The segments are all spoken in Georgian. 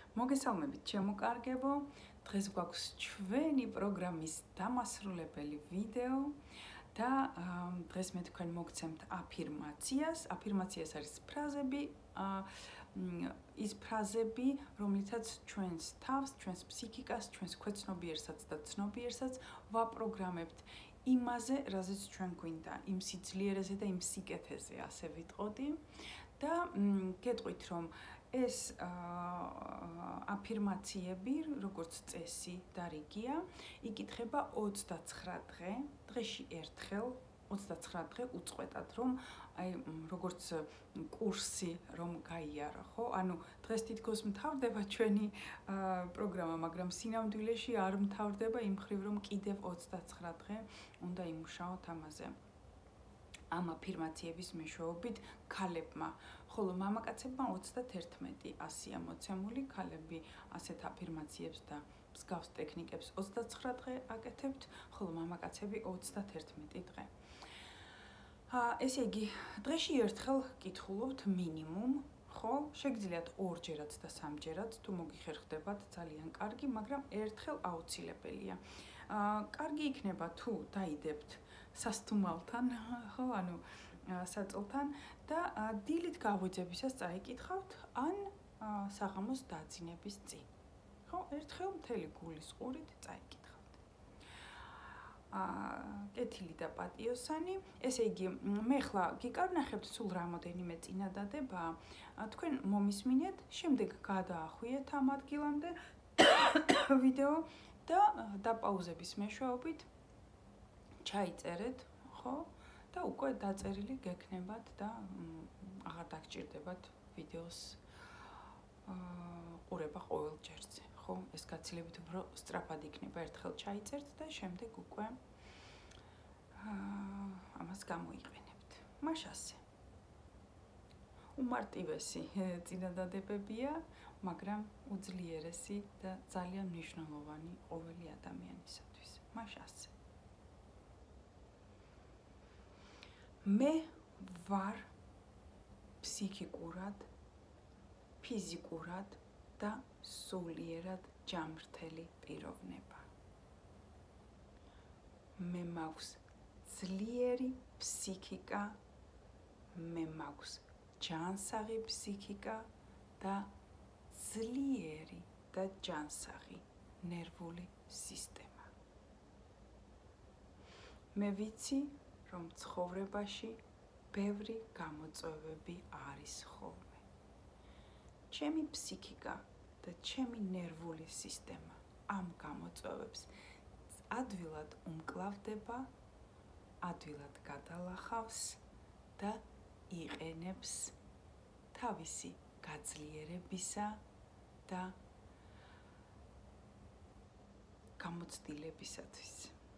მოგესალმებით ჩემო კარგებო. დღეს გვაქვს ჩვენი პროგრამის დამასრულებელი ვიდეო და დღეს მე თქვენ მოგცემთ აფირმაციას. აფირმაციას არის ფრაზები, ის ფრაზები, რომლითაც ჩვენს თავს, ჩვენს ფსიქიკას, ჩვენს ქვეცნობიერსაც და ცნობიერსაც ვაპროგრამებთ იმაზე, რაზეც ჩვენ გვინდა, იმ სიძლიერეზე და იმ სიკეთეზე, ასე ვიტყოდი. და გეტყვით, რომ ეს აფირმაციები, როგორც წესი და რიგია, იკითხება 29 დღე, დღეში ერთხელ, 29 დღე უწყვეტად, რომ აი როგორც კურსი რომ გაიარა, ხო? ანუ დღეს თითქოს მთავრდება ჩვენი პროგრამა, მაგრამ სინამდვილეში არ მთავრდება იმ მხრივ, რომ კიდევ 29 დღე უნდა იმუშაოთ ამაზე. ამ აფირმაციების მეშვეობით ქალებმა, ხოლო მამაკაცებმა 31-100-ია მოცემული, ქალები ასეთ აფირმაციებს და მსგავს ტექნიკებს 29 დღე აკეთებთ, ხოლო მამაკაცები 31 დღე. ესე იგი, დღეში ერთხელ კითხულობთ მინიმუმ, ხო? შეგიძლიათ ორჯერაც და სამჯერაც, თუ მოგიხერხდებათ, ძალიან კარგი, მაგრამ ერთხელ აუცილებელია. კარგი იქნება თუ დაიდებთ სასტუმალთან, ხო, ანუ საწოლთან და დილით გაღვიძებისას წაიკითხავთ ან საღამოს დაძინების წინ. ხო, ერთხელ მთელი გულის ყურით წაიკითხავთ. კეთილი და პატიოსანი, ესე იგი, მე ხლა გიკარნახებთ სულ რამოდენიმე წინადადება, თქვენ მომისმინეთ, შემდეგ გადაახვიეთ ამ ადგილამდე ვიდეო და დაპაუზების მეშვეობით ჩაიწერეთ, ხო? და უკვე დაწერილი გექნებათ და აღარ დაგჭირდებათ ვიდეოს ყურება ყოველ ჯერზე, ხო? ეს გაცილებით უფრო სწრაფად იქნება, ერთხელ ჩაიწერთ და შემდეგ უკვე ამას გამოიყენებთ. მაშასე. უმარტივესი წინადადებებია, მაგრამ უძლიერესი და ძალიან მნიშვნელოვანი ყოველი ადამიანისათვის. მაშასე. მე ვარ ფსიქიკურად, ფიზიკურად და სულიერად ჯანმრთელი პიროვნება. მე მაქვს ძლიერი ფსიქიკა, მე მაქვს ჯანსაღი ფსიქიკა და ძლიერი და ჯანსაღი ნერვული სისტემა. მე ვიცი, რომ ცხოვრებაში ბევრი გამოწვევები არის ხოლმე. ჩემი ფსიქიკა და ჩემი ნერვული სისტემა ამ გამოწვევებს ადვილად უმკლავდება, ადვილად გადალახავს და იყენებს თავისი გაძლიერებისა და გამოცდილებისათვის.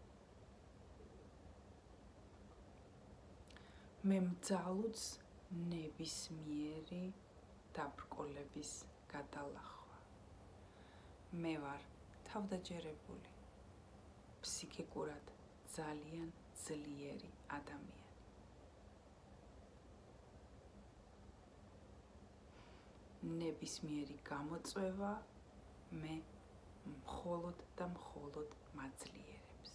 მე მძალუძს ნებისმიერი დაბრკოლების გადალახვა. მე ვარ თავდაჯერებული, ფსიქიკურად ძალიან ძლიერი ადამიანი. ნებისმიერი გამოწვევა მე მხოლოდ და მხოლოდ მაძლიერებს.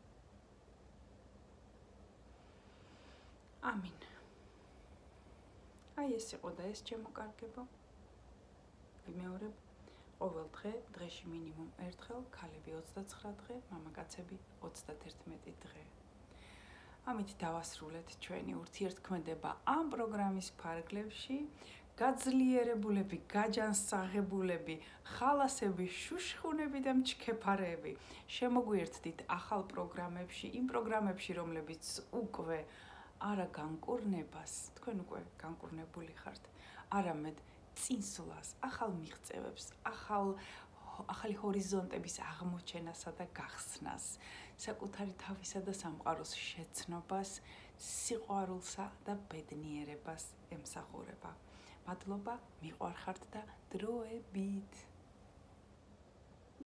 ამინ. აი ეს იყო და ეს ჩემო კარგებო. ვიმეორებ, ყოველ დღე, დღეში მინიმუმ ერთხელ, ქალები 29 დღე, მამაკაცები 31 დღე. ამით დავასრულეთ ჩვენი ურთიერთქმედება ამ პროგრამის ფარგლებში. გაძლიერებულები, გაჯანსაღებულები, ხალასები, შუშხუნები და მჩქეფარეები, შემოგვიერთდით ახალ პროგრამებში, იმ პროგრამებში, რომლებიც უკვე არა განკურნებას, თქვენ უკვე განკურნებული ხართ, არამედ წინსვლას, ახალ მიღწევებს, ახალი ჰორიზონტების აღმოჩენასა და გახსნას, საკუთარი თავისა და სამყაროს შეცნობას, სიყვარულსა და ბედნიერებას ემსახურება. მადლობა, მიყვარხართ და დროებით.